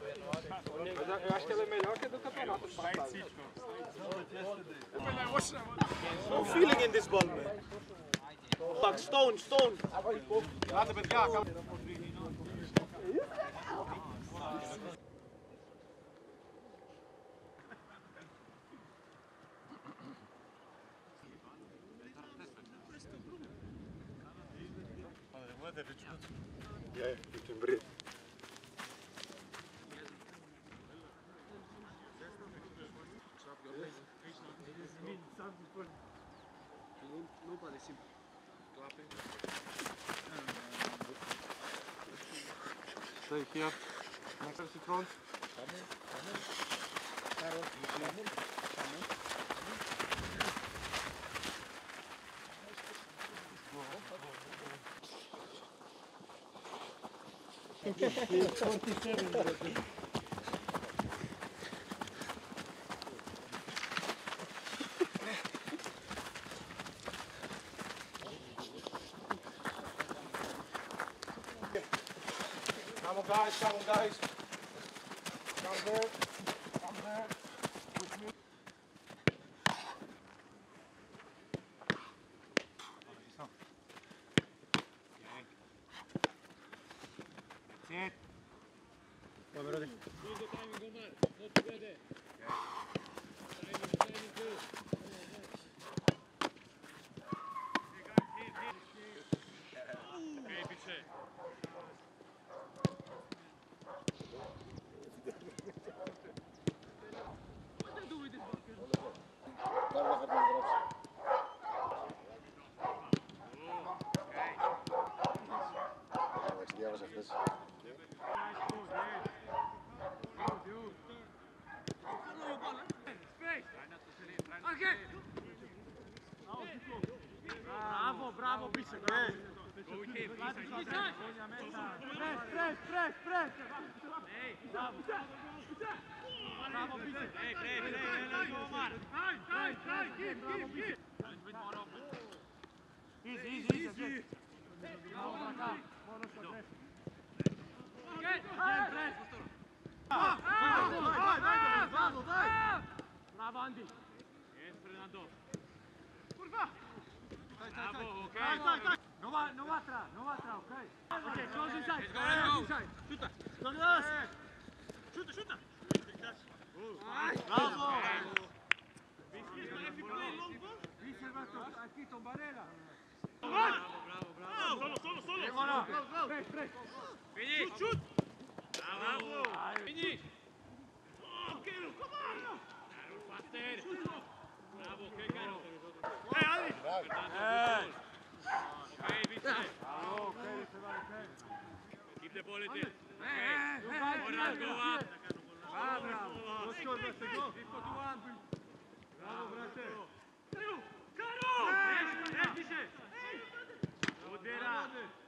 Mas eu acho que ela é melhor que a do campeonato passado. No feeling in this ball, man. Fuck, stone. Laten we het ja. Ja, ik ben breed. Não parece clapping. Stay here. Next to the front. Come on guys. Come there. Push me. That's it. Come on, ready. Use the timing, Omar. Not together. Timing good. Okay, bitte. Bravo, bice, bravo. Press. Bravo, bice. Omar. Easy. Bravo, Andy. Yes, Fernando. Curva. Bravo, okay. No va atrás, ok. Okay, close inside. Let's go. Shoot. Bravo. Aquí, Tombarela. Bravo. Solo. Press. Finish. Shoot. Bravo. Finish. Okay, come on. Faster. Bravo, okay, Caro. Hey, Ali. Okay, Victor. Okay. Keep the ball in there. Hey. Go up. Bravo. Let's go. 3 for 2 Bravo, brate. Caro. Yes, Victor. Good,